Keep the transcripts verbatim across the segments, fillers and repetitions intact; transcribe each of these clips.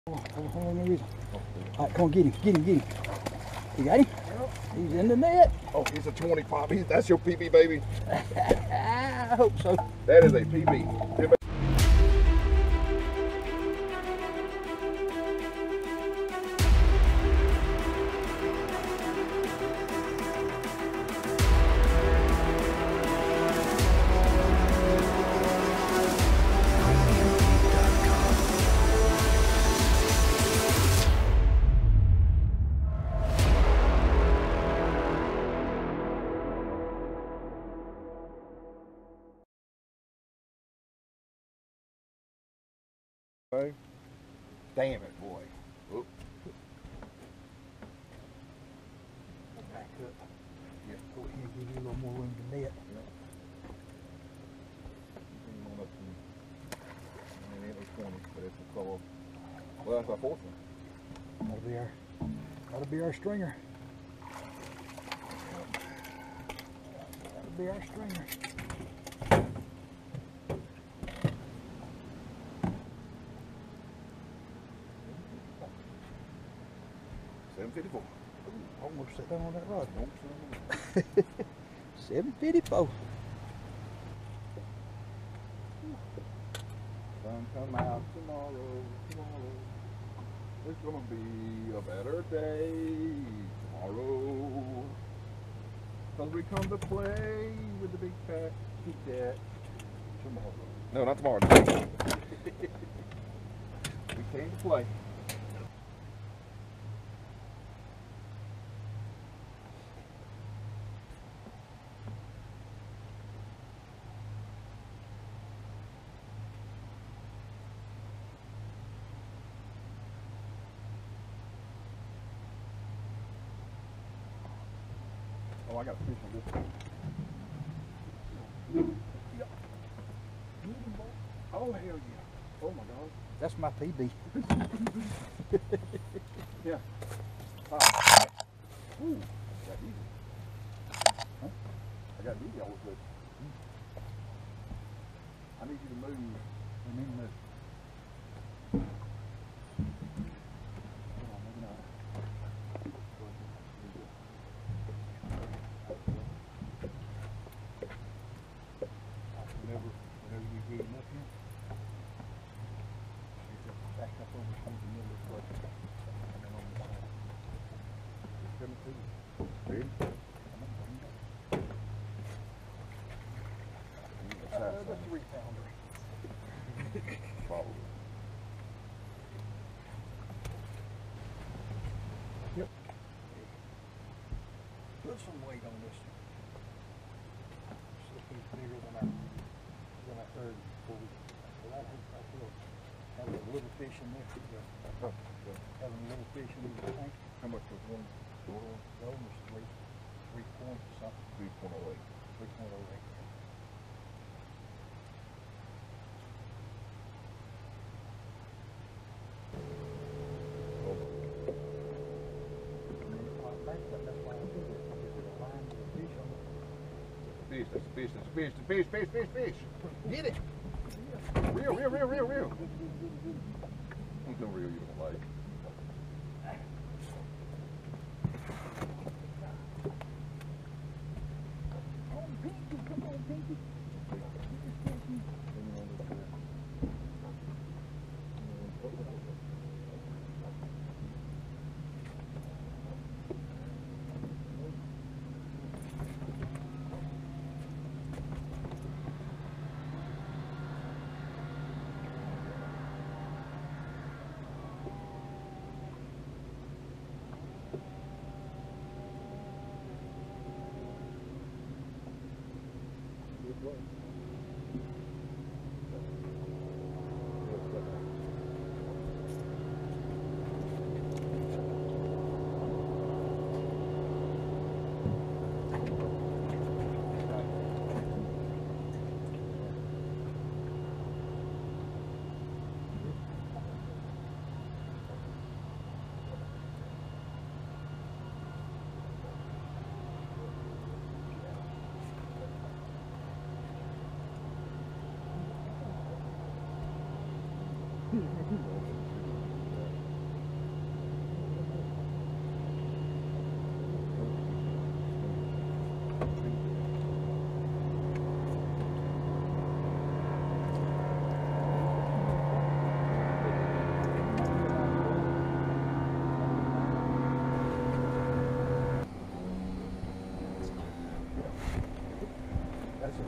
Hold on, hold on, hold on, let me read him. All right, come on, get him, get him, get him. You got him? He's in the net. Oh, he's a twenty-five. He's, that's your P B, baby. I hope so. That is a P B. Damn it, boy. Oop. Back up. Yeah, go ahead and give you a little more room to net. Well, that's our fourth one. That'll be our, that'll be our stringer. That'll be our stringer. seven fifty-four. Ooh, almost set down on that rod. seven fifty-four. Sun come out tomorrow, tomorrow. It's gonna be a better day tomorrow. Cause we come to play with the big fat Kit Kat tomorrow. No, not tomorrow. We came to play. Oh, I got a fish on this one. Oh, hell yeah. Oh, my God. That's my P B. Yeah. Ah. Ooh, I got easy. Huh? I got easy always good. I need you to move. I need to move. Hold on, maybe not. Whenever, whenever you get him up here, you just back up over towards the middle of the foot, and then on the side. Just coming to you. Ready? Come on, bring it up. Uh, the three pounder. Probably. Yep. Put some weight on this. See if he's bigger than our than I heard before we well, I think I feel having a little fish in there. Yeah. Oh, good. Having a little fish in the tank. How much was one? Four? Almost three three points or something. Three point oh eight. Three point oh eight. Fish, that's a fish, that's a fish, that's a fish, fish, fish, fish. Get it. Reel, reel, reel, reel, reel. I'm gonna reel you don't like. Come on, Pinky, come on, Pinky.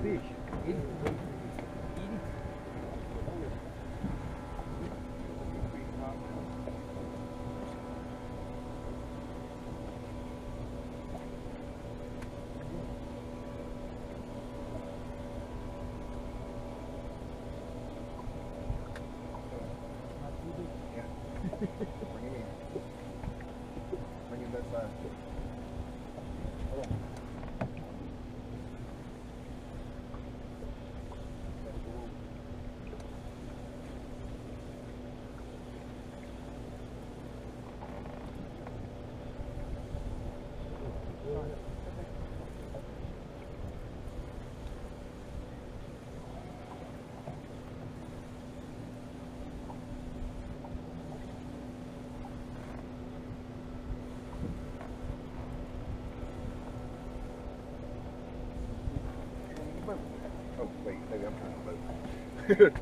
fish. Eat it. Eat it. Bring him in. Bring him that side. Hold on. Oh, wait, maybe I'm trying to move.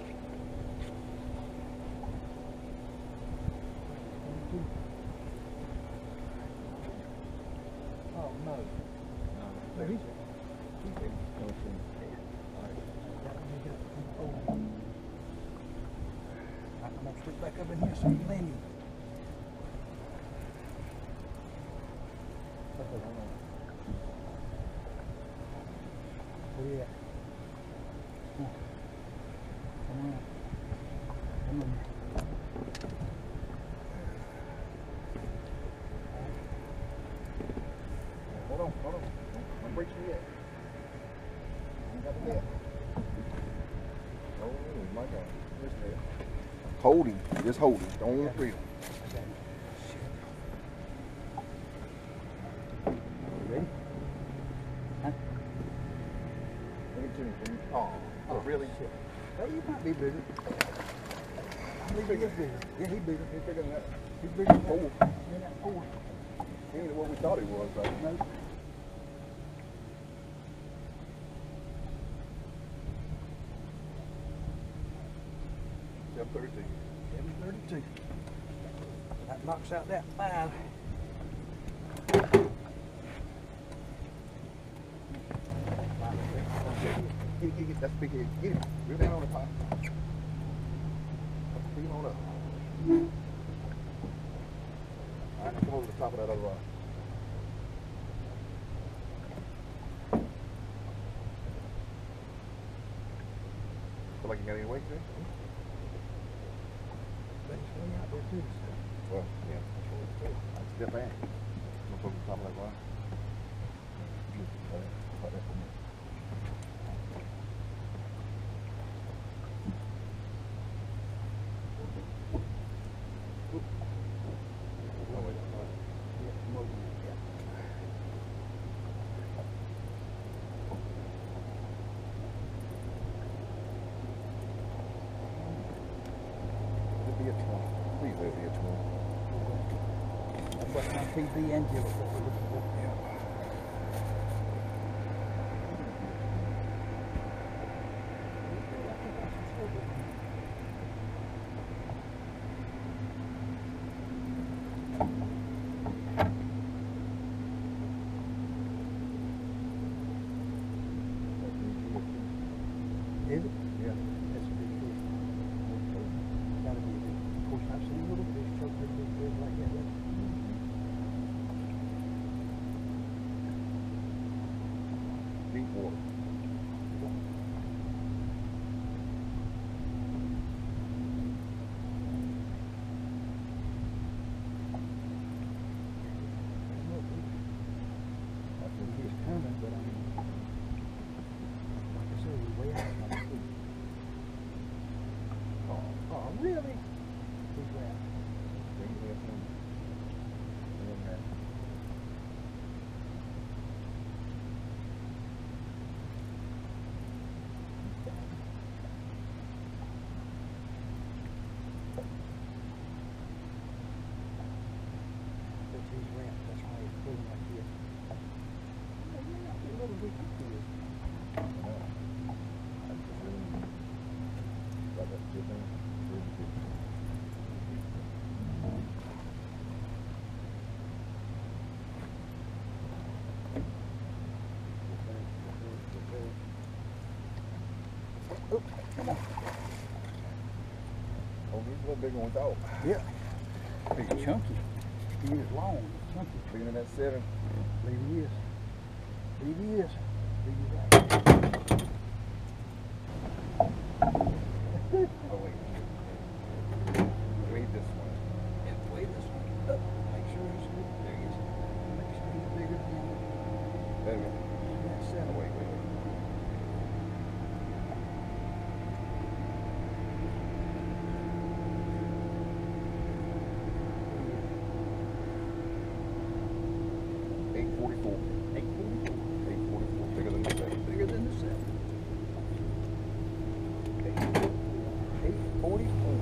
Oh no. No, he's I'm gonna stick back up in here so you can land him. Where you at? Come on. Come on. Come on. Hold on, hold on. Don't break your yet. I ain't got the net. Oh my God. Where's the net? Hold him. Just hold him. Don't free him. Ready? Huh? Bring it to me. Bring it. Oh, oh, really? Well, you might be bigger. I believe he is bigger. Yeah, he's bigger. He's bigger than that. He's bigger than Four. that. Than that four. He ain't what we thought he was, though. No. seven thirty-two. seven thirty-two. That knocks out that five. Get it, get it, that's big head. Get it. Reel down on the pot. Bring him on up. All right, now come over to the top of that other rock. Feel like you got any weight there? But it's way out there too. So. Well, yeah. I'd step back. I'm going to put the top of that rock. Cut that for me. Oh, wait. Yeah, come over here. Yeah. It'll be a twenty. Please let it be a twenty. That's what my T V and Jill what we're looking for. Yeah. Is it? Yeah. That's a big fish. Gotta be a big. Of course, I've seen little fish choke their big fish like that. Deep water. bigger one we thought. Yeah. Big chunky. He is long, chunky. Bigger than that seven. I believe he is. I believe he is. I believe he's right. Oh wait. Weigh this one. Yeah, weigh this one. Up. Make sure he's good. There he is. Make sure he's bigger than the other. Wait a minute. That's Oh, seven. wait, wait, wait. Eight forty-four. Eight forty-four. Eight forty-four. Bigger than the seven. Bigger than the seven. Eight forty-four.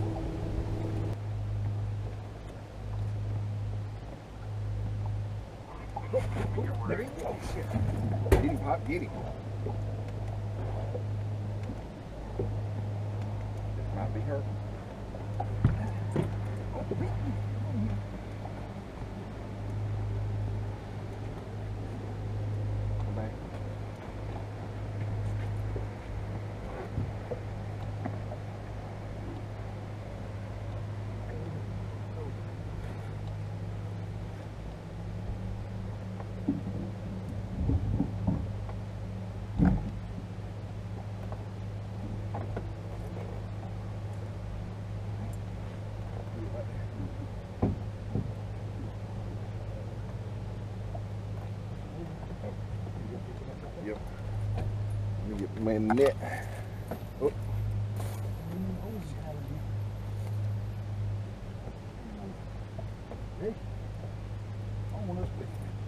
There he goes. Get him, Pop. Get him. This might be her. Come back. Yep. Let me get my net. Oh. Hey, I want us with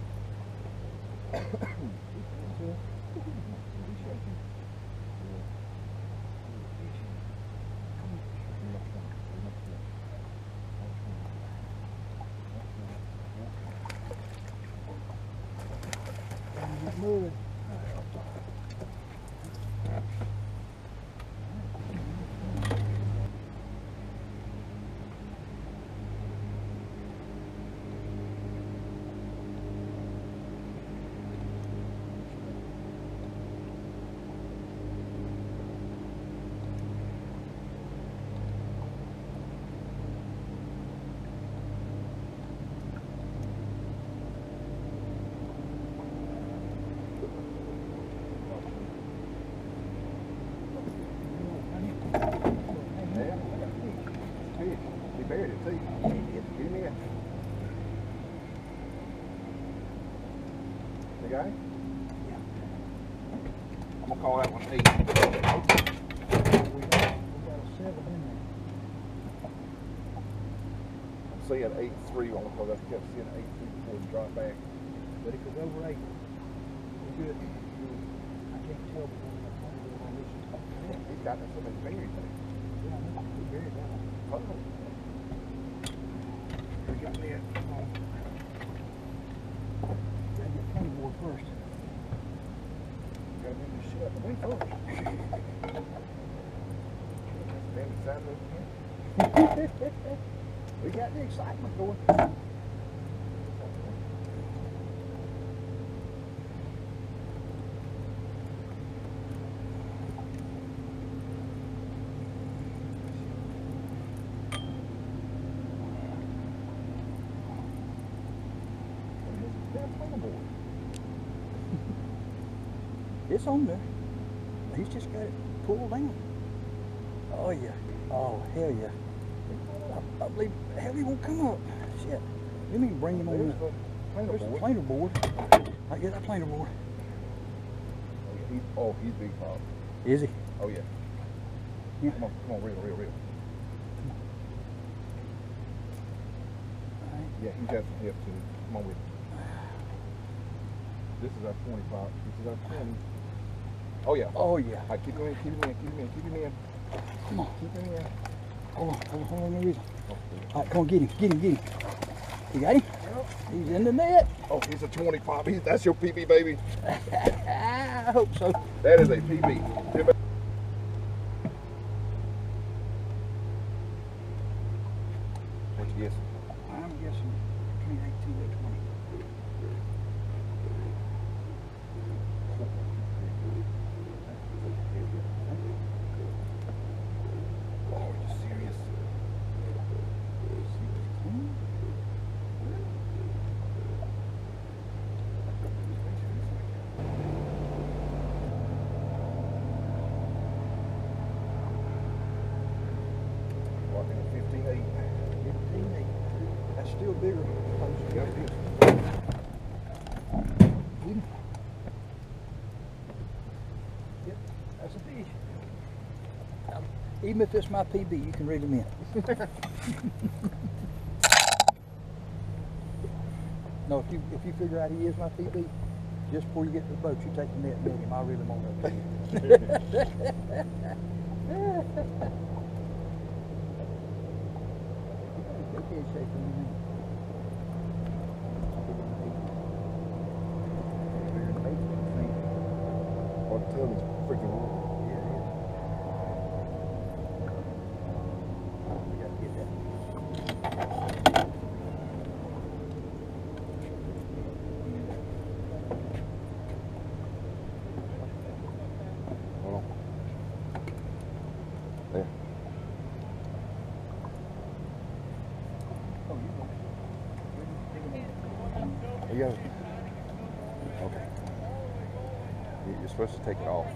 moving. He buried it too. Get him in. The guy? Yeah. I'm gonna call that one eight. We got, we got a seven in there. I'm seeing eight three on because I kept seeing eight three before it dropped back. But it goes over eight. We're good. I can't tell the one that's on this. Yeah, he's got something buried there. Yeah, I know. We buried that one. Oh. We got that. Come on. Gotta get plenty more first. Gotta bring this shit up the way first. Stand beside me again. We got the excitement going. It's on there. He's just got it pulled down. Oh yeah. Oh hell yeah. I, I believe hell he won't come up. Shit. You mean bring him on There's the the planer there's the board. planer board. I get that planer board. Oh, yeah, he's, oh, he's big pop. Is he? Oh yeah. Yeah. Come on, come on, reel, reel, reel. All right. Yeah, he's got some hip too. Come on with it. This is our twenty-five. This is our twenty. Oh yeah. Oh yeah. All right, keep him in, keep him in, keep him in, keep him in. Come on. Keep him in. Hold on. Hold on. Hold on. There he is. Oh, All right. Come on. Get him. Get him. Get him. You got him? He's in the net. oh he's a twenty-five. He's, that's your P B, baby. I hope so. That is a P B. What you guessing? I'm guessing between eighteen and twenty. Oh, are you serious? bigger post. Yeah, it is. Get him. Yep, that's a fish. Um, even if it's my P B, you can reel him in. No, if you if you figure out he is my P B, just before you get to the boat, you take the net and net him. I'll reel him on over here. Big head shape on you, man. Our tail is freaking long. Yeah, it is. We gotta get that. Hold on. There. Oh, you go. You got it. Okay. You- You're supposed to take it off.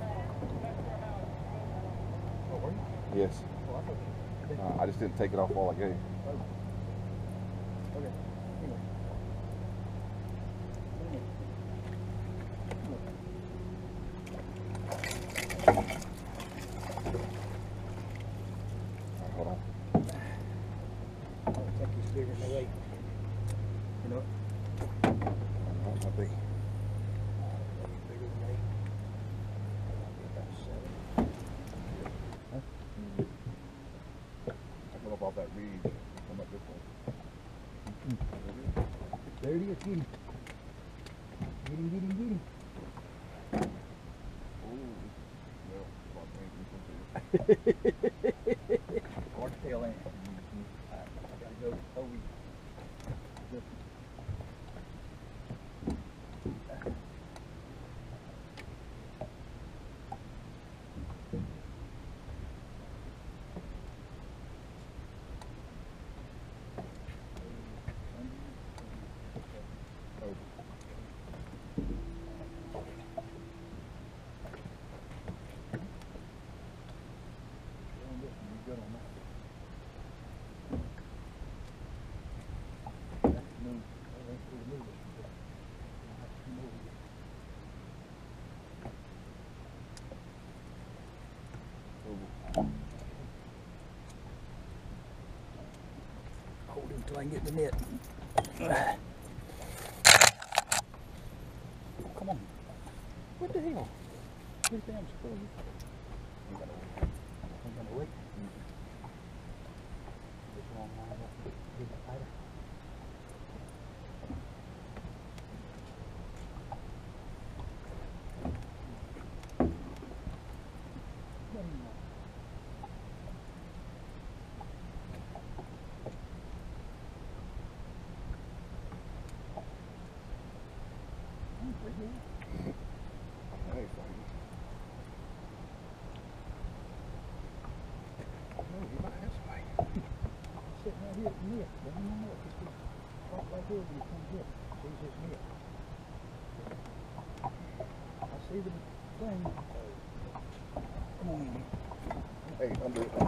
Oh, were you? Yes. Oh, I thought you did. Uh, I just didn't take it off while I gave. Oh. Okay. Anyway. Hold on. I think he's bigger than the weight. You know what? That might be. He's bigger than eight. About seven. Huh? I come up off that reed. Come up this way. There it is. Get him. Get him, get him, get him. Well, about Hard tail end. I gotta go over. Hold him till I can get the net. Come on. What the hell? This damn screw. I'm gonna wait. I'm gonna wait. This long line up. Get it tighter. Hey, fine. No, he might have some weight. Sitting right here at the net. Don't even know. Just be right right here when you come here. Sees his net. I see the thing. Come on in. Hey, undo it.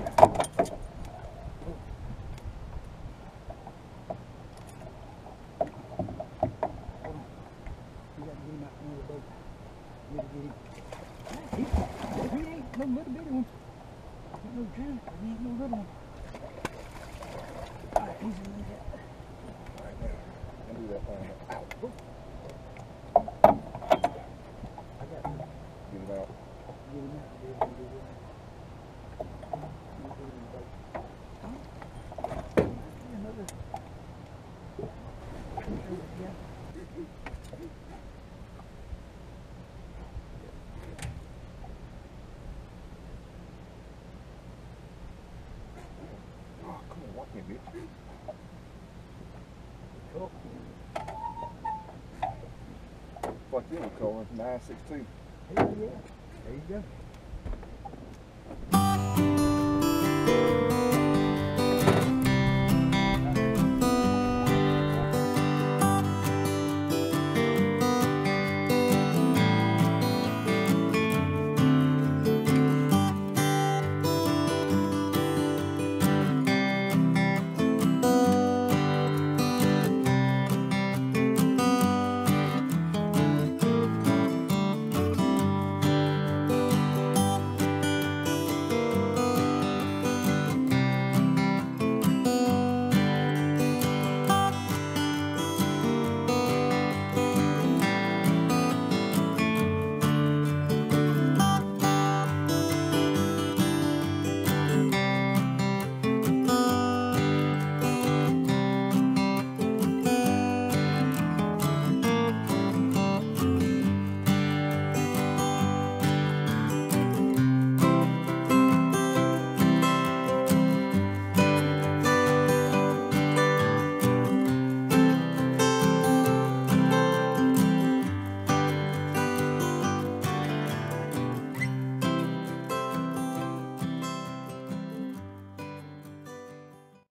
You got to get him out from the boat. You got to get him. He, he ain't no little bitty one. Ain't no giant. He ain't no little one. All right, he's in the net. All right, now. Undo that thing. Ow. I got to Get it out. get him out. Get him, get him out. Get him in the boat. Another. Yeah. Oh, come on, walk in, bitch. Cool. Fuck you, we're calling nine six two. Hell yeah. There you go.